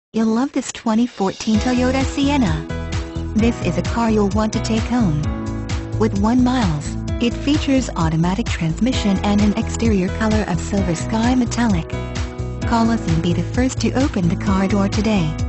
You'll love this 2014 Toyota Sienna. This is a car you'll want to take home. With 1 miles, it features automatic transmission and an exterior color of silver sky metallic. Call us and be the first to open the car door today.